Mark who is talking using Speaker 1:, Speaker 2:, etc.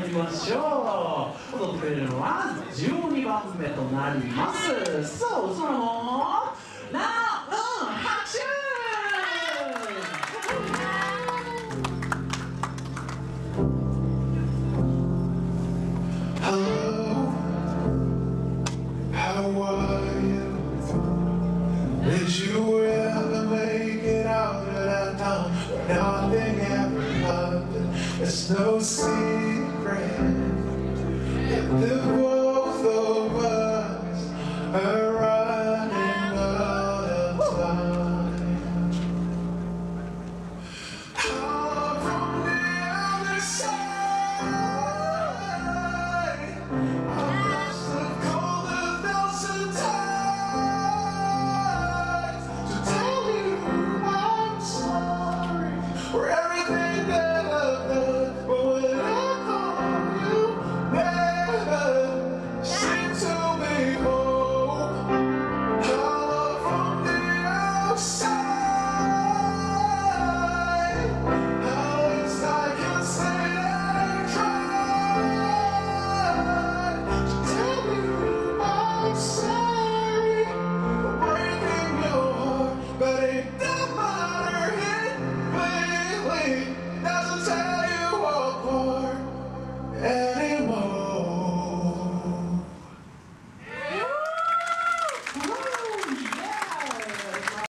Speaker 1: りましょう。踊ってくれるのは12番目となります。さあ、そのなあ、拍手。
Speaker 2: Hello, how are you? Did you ever make it out of that town where nothing ever happened? It's no secret.